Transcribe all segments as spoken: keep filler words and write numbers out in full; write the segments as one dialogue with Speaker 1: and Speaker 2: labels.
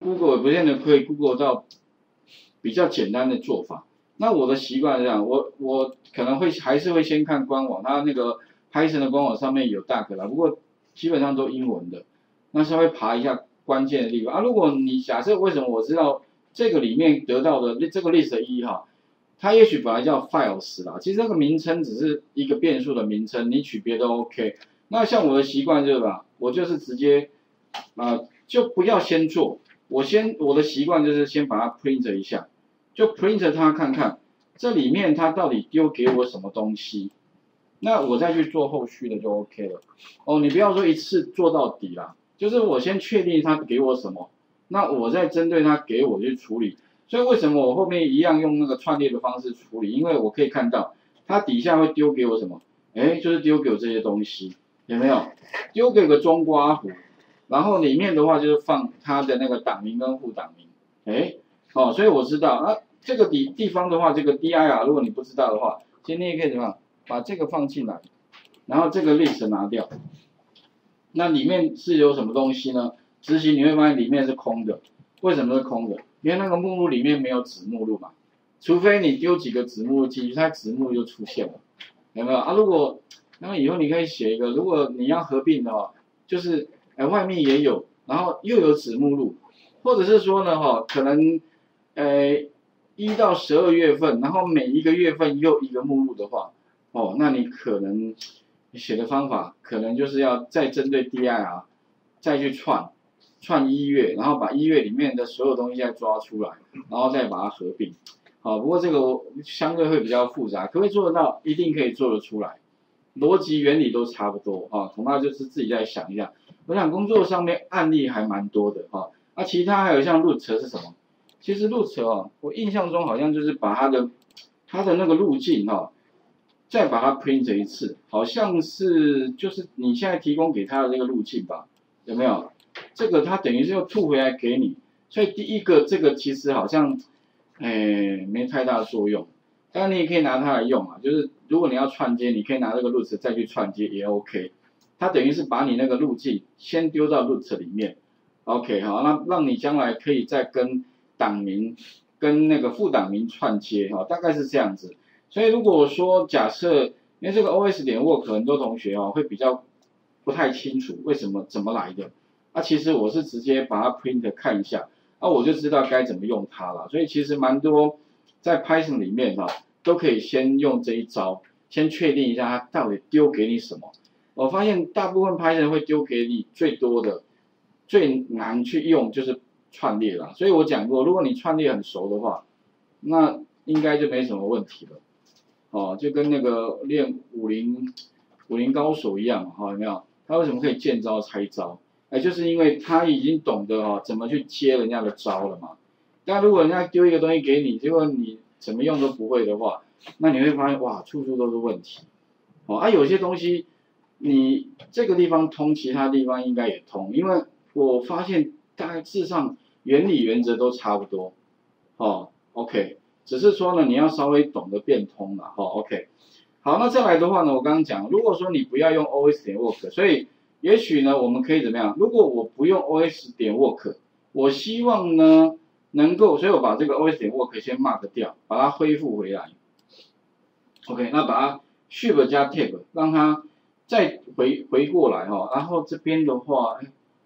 Speaker 1: Google 也不见得可以 Google 到比较简单的做法。那我的习惯是这样，我我可能会还是会先看官网，它那个 Python 的官网上面有 Duck 啦，不过基本上都英文的，那稍微爬一下关键的地方啊。如果你假设为什么我知道这个里面得到的这个 list 的意义哈，它也许本来叫 files 啦，其实这个名称只是一个变数的名称，你取别都 OK。那像我的习惯就是吧，我就是直接啊、呃、就不要先做，我先我的习惯就是先把它 print 一下。就 print 它看看，这里面它到底丢给我什么东西，那我再去做后续的就 OK 了。哦，你不要说一次做到底啦，就是我先确定它给我什么，那我再针对它给我去处理。所以为什么我后面一样用那个串列的方式处理？因为我可以看到它底下会丢给我什么，哎，就是丢给我这些东西，有没有？丢给个中括弧，然后里面的话就是放它的那个档名跟副档名，哎。哦，所以我知道啊，这个地地方的话，这个 dir 如果你不知道的话，今天也可以怎么样，把这个放进来，然后这个 list 拿掉，那里面是有什么东西呢？执行你会发现里面是空的，为什么是空的？因为那个目录里面没有子目录嘛，除非你丢几个子目录进去，它子目就出现了，有没有啊？如果然后以后你可以写一个，如果你要合并的话，就是哎外面也有，然后又有子目录，或者是说呢哈，可能呃，一到十二月份，然后每一个月份又一个目录的话，哦，那你可能你写的方法可能就是要再针对 dir 再去串串一月，然后把一月里面的所有东西再抓出来，然后再把它合并。好，不过这个相对会比较复杂，可不可以做得到？一定可以做得出来，逻辑原理都差不多啊，恐怕就是自己再想一下。我想工作上面案例还蛮多的哈，啊，其他还有像 root 是什么？其实路车哦，我印象中好像就是把它的它的那个路径哈、哦，再把它 print 一次，好像是就是你现在提供给他的这个路径吧，有没有？这个它等于是又吐回来给你，所以第一个这个其实好像，哎，没太大作用。当然你也可以拿它来用啊，就是如果你要串接，你可以拿这个 root 再去串接也 OK。它等于是把你那个路径先丢到 root 里面 ，OK 好，那让你将来可以再跟档名跟那个副档名串接哈，大概是这样子。所以如果说假设，因为这个 O S 点 work 很多同学哦会比较不太清楚为什么怎么来的，啊其实我是直接把它 print 看一下，啊我就知道该怎么用它了。所以其实蛮多在 Python 里面哈都可以先用这一招，先确定一下它到底丢给你什么。我发现大部分 Python 会丢给你最多的、最难去用就是串列啦，所以我讲过，如果你串列很熟的话，那应该就没什么问题了。哦，就跟那个练武林武林高手一样，哈、哦，有没有？他为什么可以见招拆招？哎，就是因为他已经懂得哈、哦、怎么去接人家的招了嘛。但如果人家丢一个东西给你，结果你怎么用都不会的话，那你会发现哇，处处都是问题。哦，啊，有些东西你这个地方通，其他地方应该也通，因为我发现大概事实上原理原则都差不多。哦 ，OK， 只是说呢，你要稍微懂得变通了。哦 ，OK， 好，那再来的话呢，我刚刚讲，如果说你不要用 O S 点 work， 所以也许呢，我们可以怎么样？如果我不用 O S 点 work， 我希望呢能够，所以我把这个 O S 点 work 先 mark 掉，把它恢复回来。OK， 那把它 shift 加 tab， 让它再回回过来哈、哦，然后这边的话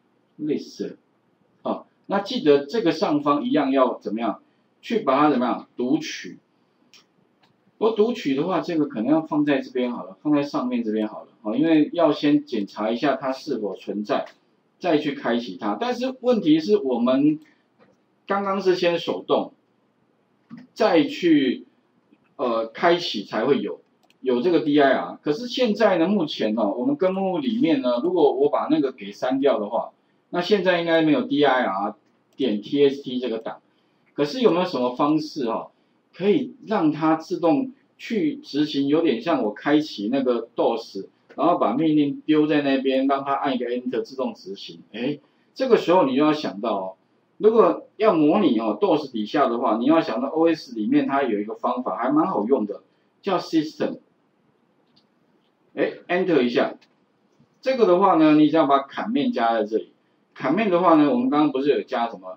Speaker 1: ，list， 哦，那记得这个上方一样要怎么样？去把它怎么样读取？我读取的话，这个可能要放在这边好了，放在上面这边好了，好，因为要先检查一下它是否存在，再去开启它。但是问题是我们刚刚是先手动，再去呃开启才会有有这个 dir。可是现在呢，目前哦，我们根目录里面呢，如果我把那个给删掉的话，那现在应该没有 dir 点 txt 这个档。可是有没有什么方式哈、哦，可以让它自动去执行？有点像我开启那个 D O S， 然后把命令丢在那边，让它按一个 Enter 自动执行。哎，这个时候你就要想到哦，如果要模拟哦 D O S 底下的话，你要想到 O S 里面它有一个方法还蛮好用的，叫 System。哎 ，Enter 一下，这个的话呢，你只要把砍面加在这里。砍面的话呢，我们刚刚不是有加什么？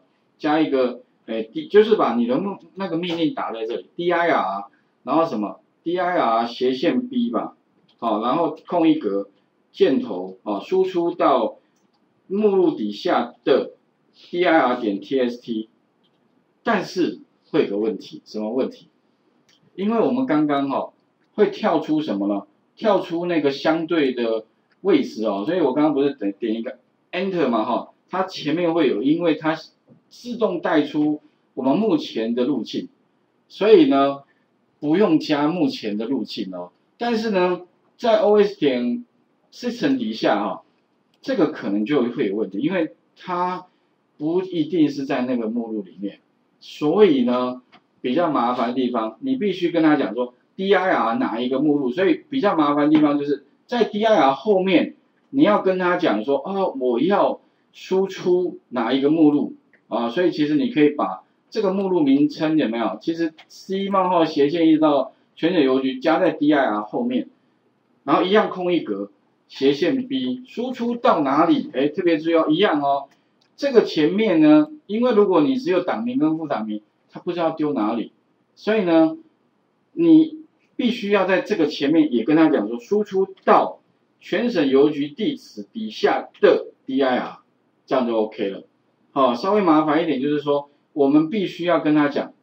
Speaker 1: 加一个，哎，就是把你的那个命令打在这里 dir， 然后什么 dir 斜线 b 吧，好，然后空一格，箭头啊，输出到目录底下的 dir 点 txt， 但是会有个问题，什么问题？因为我们刚刚哈、哦、会跳出什么呢？跳出那个相对的位置哦，所以我刚刚不是点点一个 Enter 嘛哈、哦，它前面会有，因为它自动带出我们目前的路径，所以呢不用加目前的路径哦。但是呢，在 O S 点 System 底下哈、哦，这个可能就会有问题，因为它不一定是在那个目录里面，所以呢。比较麻烦的地方，你必须跟他讲说 dir 哪一个目录，所以比较麻烦的地方就是在 dir 后面，你要跟他讲说，哦，我要输出哪一个目录啊，所以其实你可以把这个目录名称有没有，其实 C 冒号斜线一直到全省邮局加在 dir 后面，然后一样空一格，斜线 B 输出到哪里？哎，特别注意哦，一样哦，这个前面呢，因为如果你只有党名跟副党名。他不知道丢哪里，所以呢，你必须要在这个前面也跟他讲说，输出到全省邮局地址底下的 dir， 这样就 OK 了。好、哦，稍微麻烦一点就是说，我们必须要跟他讲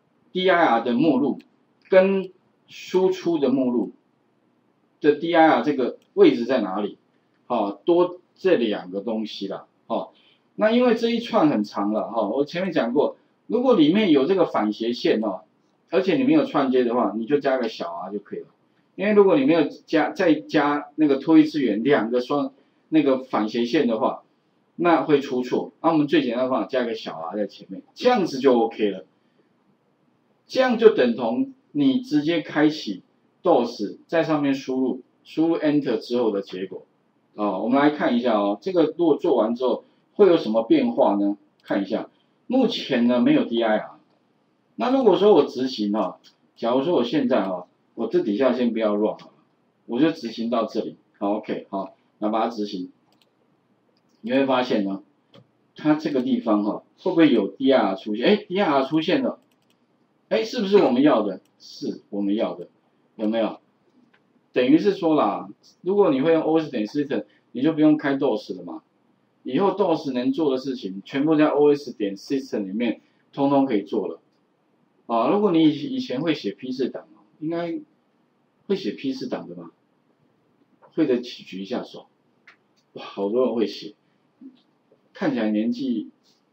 Speaker 1: dir 的目录跟输出的目录的 dir 这个位置在哪里？好、哦，多这两个东西啦。哦，那因为这一串很长了哈、哦，我前面讲过。如果里面有这个反斜线哦，而且你没有串接的话，你就加个小 r 就可以了。因为如果你没有加再加那个脱一次元两个双那个反斜线的话，那会出错。那、啊、我们最简单的方法加个小 r 在前面，这样子就 OK 了。这样就等同你直接开启 D O S 在上面输入输入 Enter 之后的结果。哦，我们来看一下哦，这个如果做完之后会有什么变化呢？看一下。目前呢没有 dir， 那如果说我执行哈、哦，假如说我现在哈、哦，我这底下先不要 run 好了，我就执行到这里，好 OK 好，那把它执行，你会发现呢，它这个地方哈、哦，会不会有 dir 出现？哎 ，dir 出现了，哎，是不是我们要的？是我们要的，有没有？等于是说啦，如果你会用 O S 点 System， 你就不用开 D O S 了嘛。以后 D O S 能做的事情，全部在 O S 点 System 里面，通通可以做了。啊，如果你以以前会写 P 四 档，应该会写 P 四 档的吧？会的，请举一下手。哇，好多人会写，看起来年纪，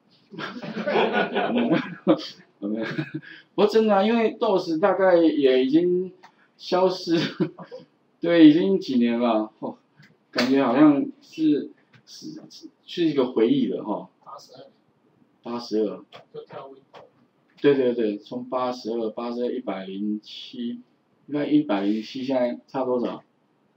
Speaker 1: 不过真的啊，因为 D O S 大概也已经消失，对，已经几年了，哦，感觉好像是。是是一个回忆了哈。八十二。八十二。就跳 Windows。对对对，从八十二、八十二、一百零七，应该一百零七现在差多少？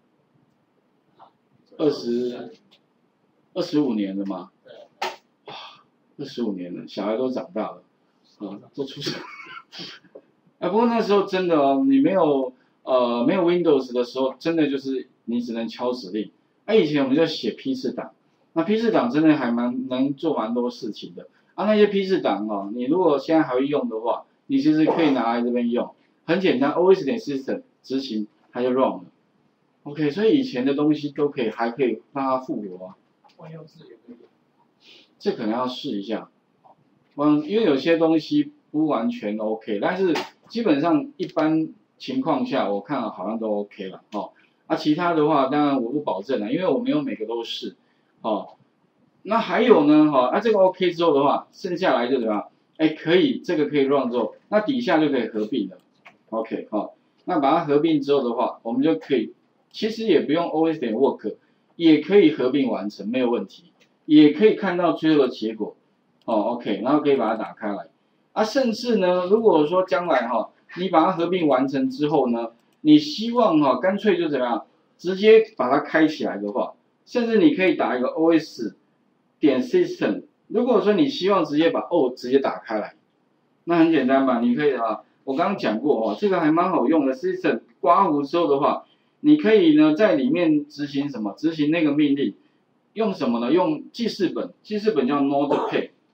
Speaker 1: 二十，二十五年了嘛。对。哇，二十五年了，小孩都长大了，啊，都出生。啊，不过那时候真的哦，你没有呃没有 Windows 的时候，真的就是你只能敲指令。哎、啊，以前我们就写 P 四 档。那 P 四 档真的还蛮能做蛮多事情的啊，那些 P 四 档哦，你如果现在还会用的话，你其实可以拿来这边用，很简单 ，O S 点 System 执行它就 run 了。OK， 所以以前的东西都可以，还可以让它复活啊。万用字也可以。这可能要试一下，嗯，因为有些东西不完全 OK， 但是基本上一般情况下我看好像都 OK 了哦。啊，其他的话当然我不保证了，因为我没有每个都试。哦，那还有呢，哈、哦，那、啊、这个 OK 之后的话，剩下来就怎么样？哎，可以，这个可以 run 之后，那底下就可以合并了。OK， 好、哦，那把它合并之后的话，我们就可以，其实也不用 O S 点 work， 也可以合并完成，没有问题，也可以看到最后的结果。哦 ，OK， 然后可以把它打开来。啊，甚至呢，如果说将来哈、哦，你把它合并完成之后呢，你希望哈、哦，干脆就怎么样，直接把它开起来的话。甚至你可以打一个 O S 点 System， 如果说你希望直接把 O 直接打开来，那很简单嘛，你可以啊，我刚刚讲过哦，这个还蛮好用的 System 刮胡之后的话，你可以呢在里面执行什么？执行那个命令，用什么呢？用记事本，记事本叫 Notepad，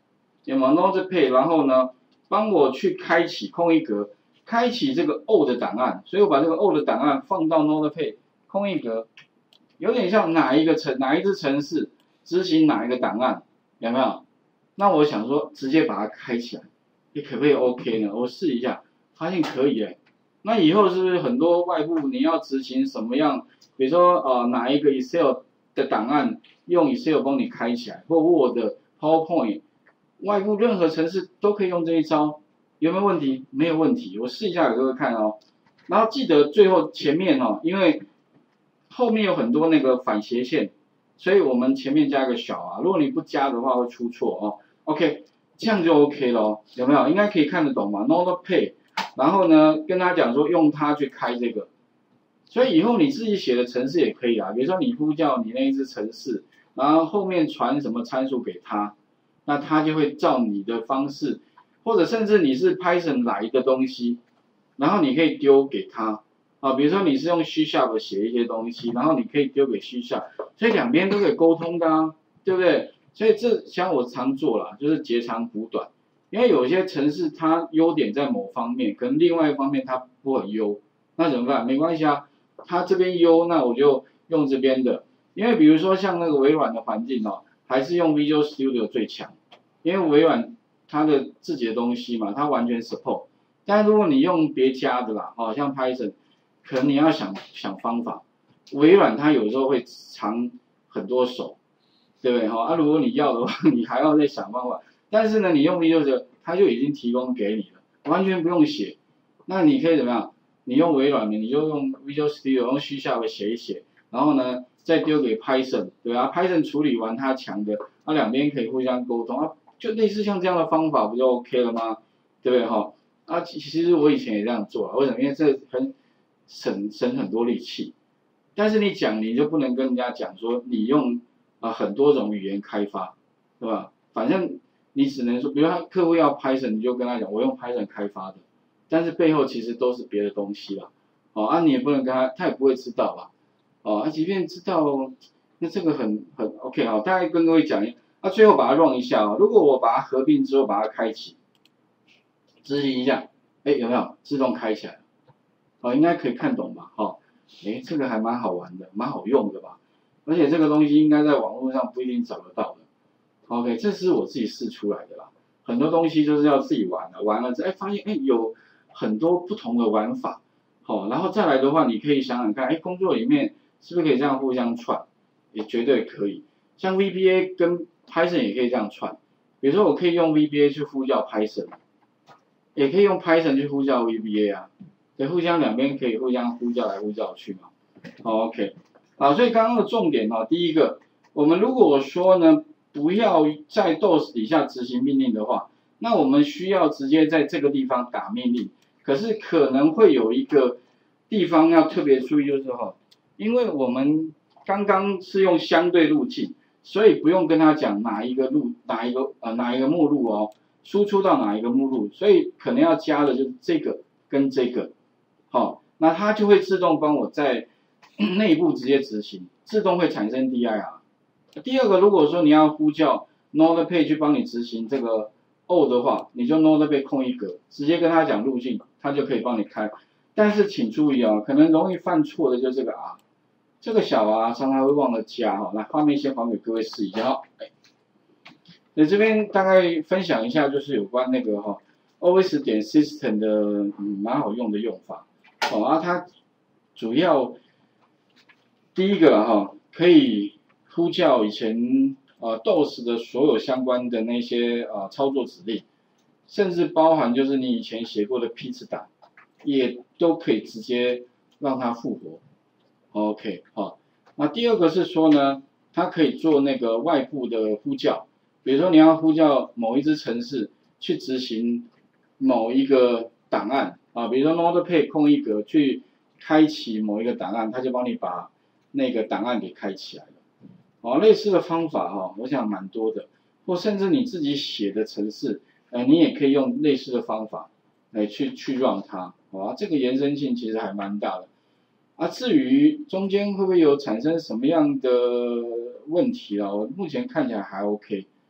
Speaker 1: 有没有 Notepad， 然后呢，帮我去开启空一格，开启这个 O 的档案，所以我把这个 O 的档案放到 Notepad 空一格，有点像哪一个程哪一支程式执行哪一个档案，有没有？那我想说直接把它开起来，你可不可以 OK 呢？我试一下，发现可以哎。那以后是不是很多外部你要执行什么样，比如说呃哪一个 Excel 的档案用 Excel 帮你开起来，或 Word、PowerPoint， 外部任何程式都可以用这一招，有没有问题？没有问题，我试一下给各位看哦。然后记得最后前面哦，因为后面有很多那个反斜线，所以我们前面加个小啊，如果你不加的话会出错哦。OK， 这样就 OK 咯，有没有？应该可以看得懂吧 ？Notepad。然后呢，跟他讲说用它去开这个，所以以后你自己写的程式也可以啊。比如说你呼叫你那一只程式，然后后面传什么参数给他，那他就会照你的方式，或者甚至你是 Python 来的东西，然后你可以丢给他啊。比如说你是用 C Sharp 写一些东西，然后你可以丢给 C Sharp， 所以两边都可以沟通的啊，对不对？所以这像我常做啦，就是截长补短。因为有些程式它优点在某方面，可能另外一方面它不很优，那怎么办？没关系啊，它这边优，那我就用这边的。因为比如说像那个微软的环境哦，还是用 Visual Studio 最强，因为微软它的自己的东西嘛，它完全 support。但如果你用别家的啦，哦，像 Python， 可能你要想想方法。微软它有时候会藏很多手，对不对？哈，啊，如果你要的话，你还要再想办法。但是呢，你用 Visual， 它就已经提供给你了，完全不用写。那你可以怎么样？你用微软的，你就用 Visual Studio， 用 C Sharp 写一写，然后呢，再丢给 Python， 对吧、啊、？Python 处理完它强的，那、啊、两边可以互相沟通啊，就类似像这样的方法，不就 OK 了吗？对不对哈？啊，其实我以前也这样做啊，为什么？因为这很省省很多力气。但是你讲，你就不能跟人家讲说你用啊很多种语言开发，对吧？反正。你只能说，比如他客户要 Python， 你就跟他讲，我用 Python 开发的，但是背后其实都是别的东西啦，哦，啊你也不能跟他，他也不会知道吧，哦，他、啊、即便知道，那这个很很 OK 好，大概跟各位讲，那、啊、最后把它 run 一下啊，如果我把它合并之后把它开启，执行一下，哎有没有自动开起来了？哦，应该可以看懂吧？哦，哎这个还蛮好玩的，蛮好用的吧？而且这个东西应该在网络上不一定找得到的。OK， 这是我自己试出来的啦，很多东西就是要自己玩的，玩了之后，哎，发现哎有很多不同的玩法，好、哦，然后再来的话，你可以想想看，哎，工作里面是不是可以这样互相串，也绝对可以，像 V B A 跟 Python 也可以这样串，比如说我可以用 V B A 去呼叫 Python， 也可以用 Python 去呼叫 V B A 啊，对，互相两边可以互相呼叫来呼叫去嘛，好 ，OK， 好，所以刚刚的重点哦，第一个，我们如果说呢。不要在 D O S 底下执行命令的话，那我们需要直接在这个地方打命令。可是可能会有一个地方要特别注意，就是哈，因为我们刚刚是用相对路径，所以不用跟他讲哪一个路哪一个呃哪一个目录哦，输出到哪一个目录，所以可能要加的就是这个跟这个，好，那它就会自动帮我在内部直接执行，自动会产生 D I R。第二个，如果说你要呼叫 Notepad 去帮你执行这个 O 的话，你就 Notepad 空一格，直接跟他讲路径，他就可以帮你开。但是请注意啊，可能容易犯错的就是这个 R， 这个小 R 常常会忘了加哈。来，画面先还给各位试一下哈。那这边大概分享一下，就是有关那个哈 O S 点 System 的嗯蛮好用的用法。哦，啊，它主要第一个哈可以。呼叫以前呃 D O S 的所有相关的那些呃操作指令，甚至包含就是你以前写过的批次档，也都可以直接让它复活。OK， 好，那第二个是说呢，它可以做那个外部的呼叫，比如说你要呼叫某一支程式去执行某一个档案啊，比如说 Notepad 空一格去开启某一个档案，它就帮你把那个档案给开起来了。哦，类似的方法哈、哦，我想蛮多的，或甚至你自己写的程式，呃，你也可以用类似的方法来去去让它，啊，这个延伸性其实还蛮大的。啊，至于中间会不会有产生什么样的问题啊？我目前看起来还 OK。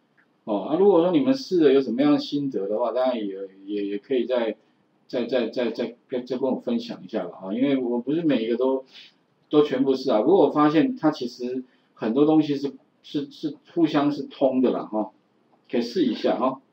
Speaker 1: 哦啊，如果说你们试了有什么样的心得的话，当然也也也可以再再再再再跟再跟我分享一下吧啊，因为我不是每一个都都全部是啊，不过我发现它其实很多东西是是是互相是通的啦哈，可以试一下哈。